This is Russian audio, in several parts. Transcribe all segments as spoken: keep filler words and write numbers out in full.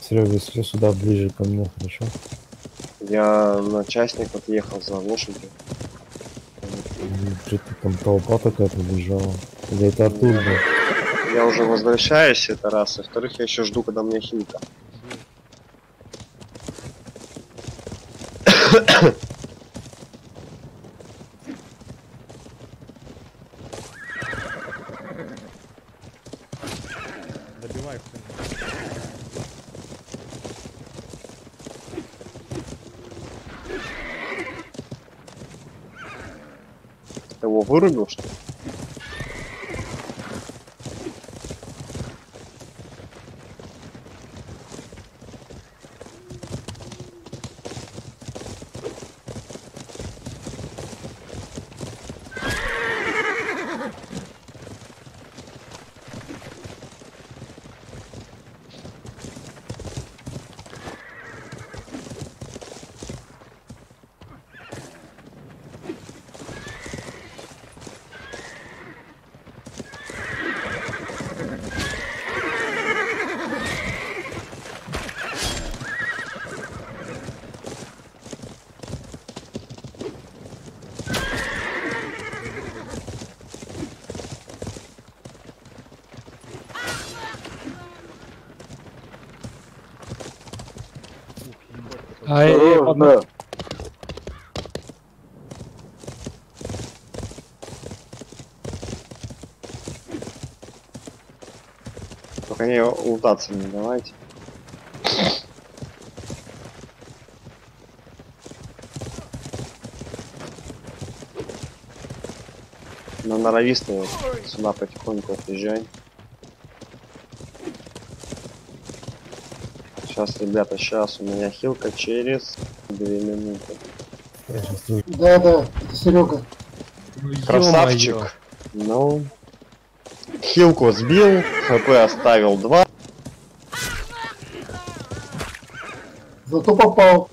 Серега, если сюда ближе ко мне, хорошо? Я на частник отъехал за лошадью. Что-то там толпа такая побежала. Или это оттуда? Я уже возвращаюсь, это раз. И во-вторых, я еще жду, когда мне химика. Добивай кто-нибудь. Ты его вырубил, что ли? Ай, ай, Осторожно. Только не лутаться не давайте. На норовистого сюда потихоньку отъезжай. Сейчас, ребята, сейчас у меня хилка через две минуты. Я сейчас слышу. Да, да, это Серега. Красавчик. Ну, хилку сбил, хп оставил два. Зато попал.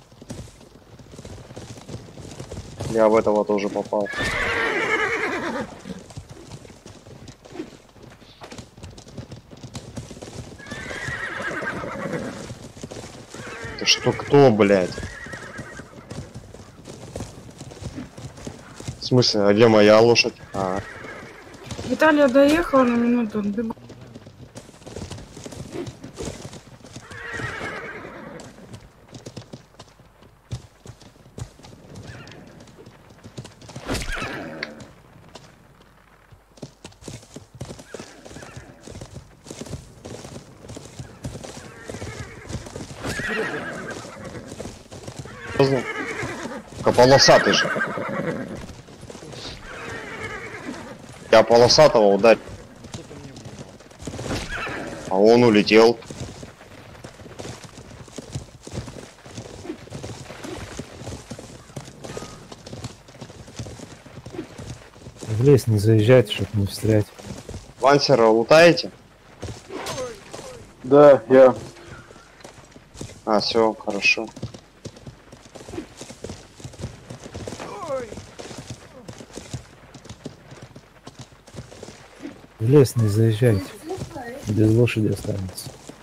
Я в этого тоже попал. Ты что, кто, блядь? В смысле, а где моя лошадь? А, Виталия доехала на минуту, он бегу. поздно. Только полосатый же. Я полосатого ударил. А он улетел. В лес не заезжайте, чтобы не встрять. Лансера лутаете? Да, я. А, все, хорошо. В лес не заезжайте. Без лошади останется.